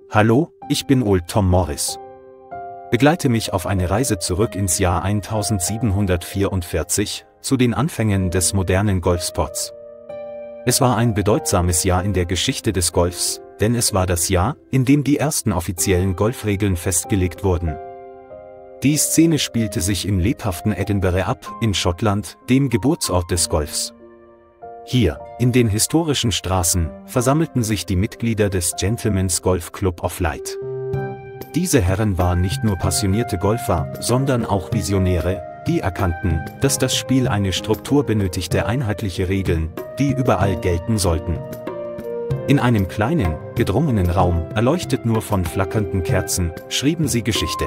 Hallo, ich bin Old Tom Morris. Begleite mich auf eine Reise zurück ins Jahr 1744, zu den Anfängen des modernen Golfsports. Es war ein bedeutsames Jahr in der Geschichte des Golfs, denn es war das Jahr, in dem die ersten offiziellen Golfregeln festgelegt wurden. Die Szene spielte sich im lebhaften Edinburgh ab, in Schottland, dem Geburtsort des Golfs. Hier, in den historischen Straßen, versammelten sich die Mitglieder des Gentlemen's Golf Club of Light. Diese Herren waren nicht nur passionierte Golfer, sondern auch Visionäre, die erkannten, dass das Spiel eine Struktur benötigte, einheitliche Regeln, die überall gelten sollten. In einem kleinen, gedrungenen Raum, erleuchtet nur von flackernden Kerzen, schrieben sie Geschichte.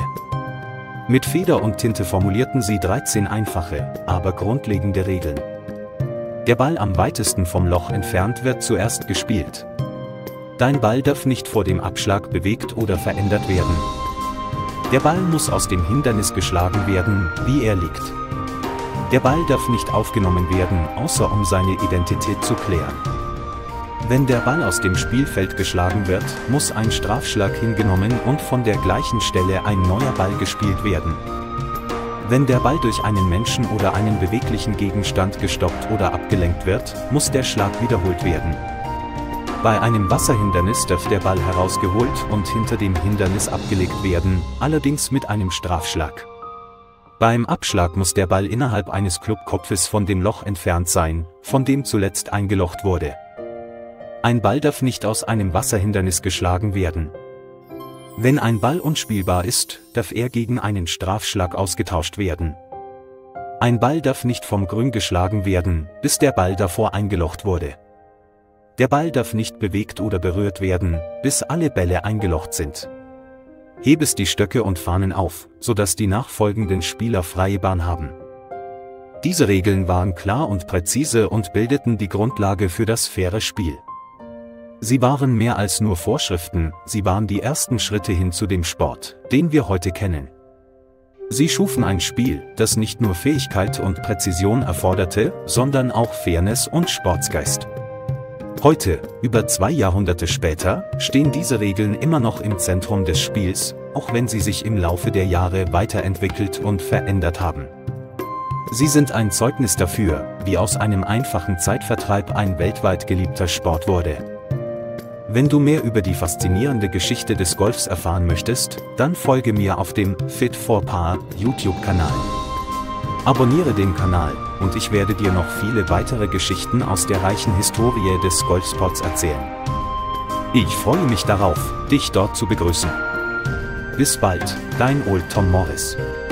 Mit Feder und Tinte formulierten sie 13 einfache, aber grundlegende Regeln. Der Ball am weitesten vom Loch entfernt wird zuerst gespielt. Dein Ball darf nicht vor dem Abschlag bewegt oder verändert werden. Der Ball muss aus dem Hindernis geschlagen werden, wie er liegt. Der Ball darf nicht aufgenommen werden, außer um seine Identität zu klären. Wenn der Ball aus dem Spielfeld geschlagen wird, muss ein Strafschlag hingenommen und von der gleichen Stelle ein neuer Ball gespielt werden. Wenn der Ball durch einen Menschen oder einen beweglichen Gegenstand gestoppt oder abgelenkt wird, muss der Schlag wiederholt werden. Bei einem Wasserhindernis darf der Ball herausgeholt und hinter dem Hindernis abgelegt werden, allerdings mit einem Strafschlag. Beim Abschlag muss der Ball innerhalb eines Clubkopfes von dem Loch entfernt sein, von dem zuletzt eingelocht wurde. Ein Ball darf nicht aus einem Wasserhindernis geschlagen werden. Wenn ein Ball unspielbar ist, darf er gegen einen Strafschlag ausgetauscht werden. Ein Ball darf nicht vom Grün geschlagen werden, bis der Ball davor eingelocht wurde. Der Ball darf nicht bewegt oder berührt werden, bis alle Bälle eingelocht sind. Hebest die Stöcke und Fahnen auf, sodass die nachfolgenden Spieler freie Bahn haben. Diese Regeln waren klar und präzise und bildeten die Grundlage für das faire Spiel. Sie waren mehr als nur Vorschriften, sie waren die ersten Schritte hin zu dem Sport, den wir heute kennen. Sie schufen ein Spiel, das nicht nur Fähigkeit und Präzision erforderte, sondern auch Fairness und Sportsgeist. Heute, über 2 Jahrhunderte später, stehen diese Regeln immer noch im Zentrum des Spiels, auch wenn sie sich im Laufe der Jahre weiterentwickelt und verändert haben. Sie sind ein Zeugnis dafür, wie aus einem einfachen Zeitvertreib ein weltweit geliebter Sport wurde. Wenn du mehr über die faszinierende Geschichte des Golfs erfahren möchtest, dann folge mir auf dem Fit for Par YouTube-Kanal. Abonniere den Kanal, und ich werde dir noch viele weitere Geschichten aus der reichen Historie des Golfsports erzählen. Ich freue mich darauf, dich dort zu begrüßen. Bis bald, dein Old Tom Morris.